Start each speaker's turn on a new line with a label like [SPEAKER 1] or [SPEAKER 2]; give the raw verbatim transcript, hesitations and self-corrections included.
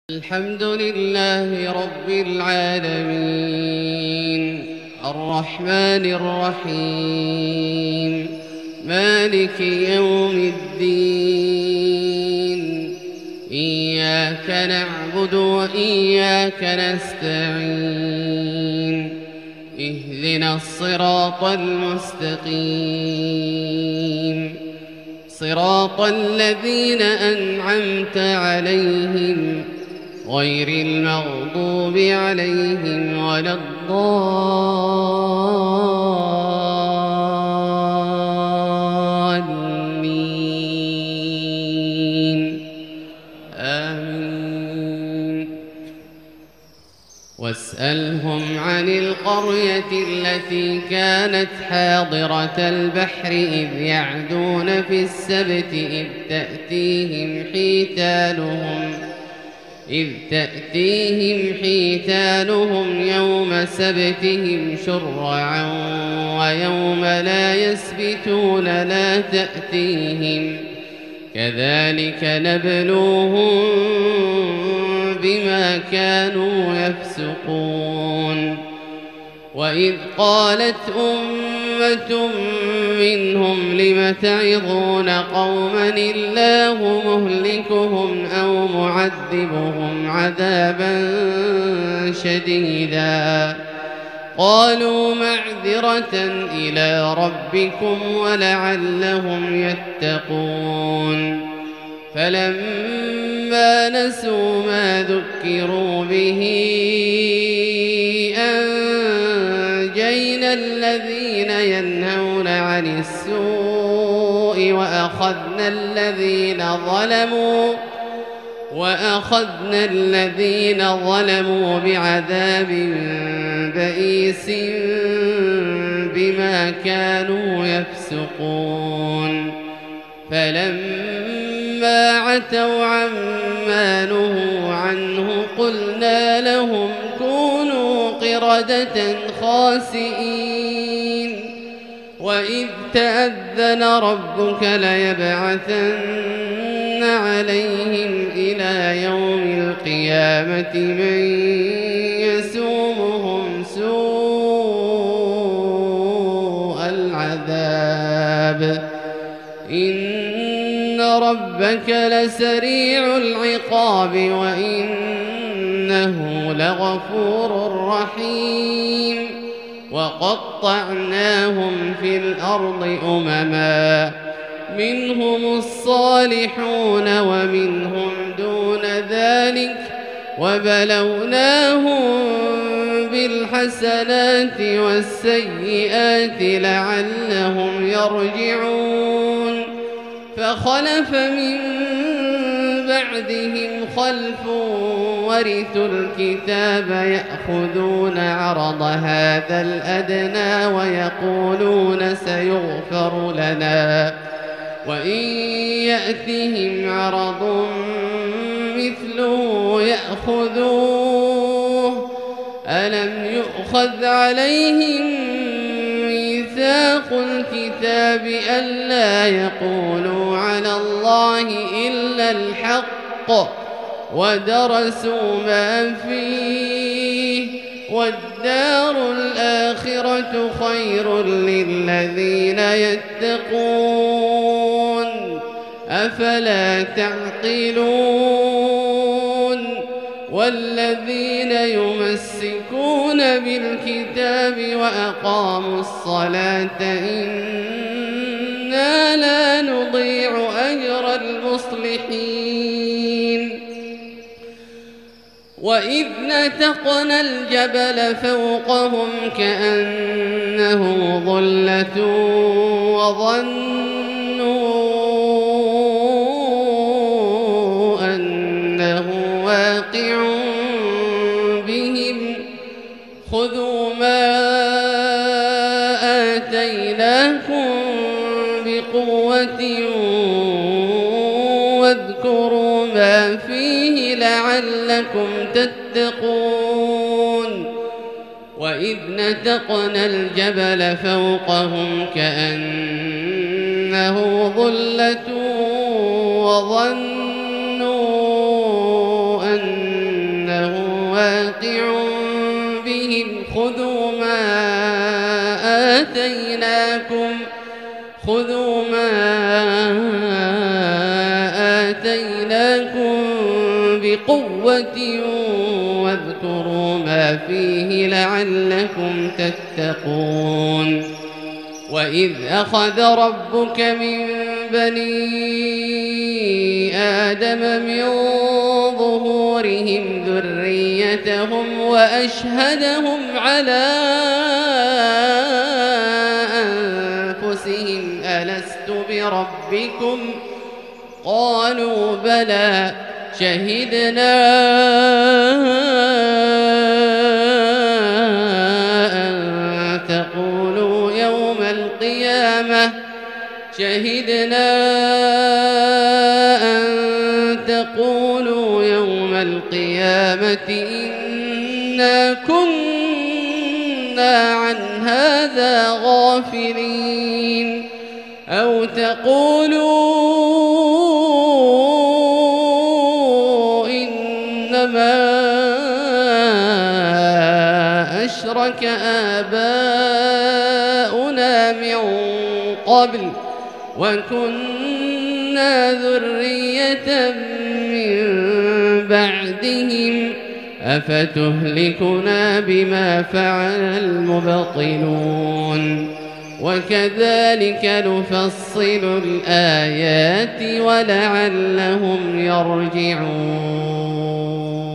[SPEAKER 1] الحمد لله رب العالمين الرحمن الرحيم مالك يوم الدين إياك نعبد وإياك نستعين اهدنا الصراط المستقيم صراط الذين أنعمت عليهم غير المغضوب عليهم ولا الضالين آمين. واسألهم عن القرية التي كانت حاضرة البحر إذ يعدون في السبت إذ تأتيهم حيتانهم إذ تأتيهم حيتانهم يوم سبتهم شرعا ويوم لا يسبتون لا تأتيهم كذلك نبلوهم بما كانوا يفسقون. وإذ قالت أمة منهم لم تعظون قوما الله مهلكهم أو معذبهم عذابا شديدا قالوا معذرة إلى ربكم ولعلهم يتقون. فلما نسوا ما ذكروا به أنجينا الذين ينهون عن السوء وأخذنا الذين ظلموا وأخذنا الذين ظلموا بعذاب بئيس بما كانوا يفسقون. فلما عتوا عما نهوا عنه قلنا لهم كونوا قردة خاسئين. وإذ تأذن ربك ليبعثن عليهم إلى يوم القيامة من يسومهم سوء العذاب إن ربك لسريع العقاب وإنه لغفور رحيم. وقطعناهم في الأرض أمما منهم الصالحون ومنهم دون ذلك وبلوناهم بالحسنات والسيئات لعلهم يرجعون. فخلف من بعدهم خلف ورثوا الكتاب يأخذون عرض هذا الأدنى ويقولون سيغفر لنا وإن يأتهم عرض مثله يأخذوه ألم يؤخذ عليهم ميثاق الكتاب ألا يقولوا على الله إلا الحق ودرسوا ما فيه والدار الآخرة خير للذين يتقون أفلا تعقلون. والذين يمسكون بالكتاب وأقاموا الصلاة إنا لا نضيع أجر المصلحين. وإذ نتقنا الجبل فوقهم كأنه ظلة وظنوا أنه واقع بهم خذوا ما آتيناكم بقوة واذكروا ما فيه لعلكم تتقون. وإذ نتقنا الجبل فوقهم كأنه ظلة وظنوا أن واقع بهم خذوا ما آتيناكم خذوا ما آتيناكم بقوة واذكروا ما فيه لعلكم تتقون. وإذ أخذ ربك من بني آدم من ظهورهم ذريتهم وأشهدهم على أنفسهم ألست بربكم قالوا بلى شهدنا أن تقولوا يوم القيامة شهدنا أن تقولوا يوم القيامة إنا كنا عن هذا غافلين أو تقولوا إنما أشرك آباؤنا من قبل وكنا ذرية من بعدهم أفتهلكنا بما فعل المبطلون وكذلك نفصل الآيات ولعلهم يرجعون.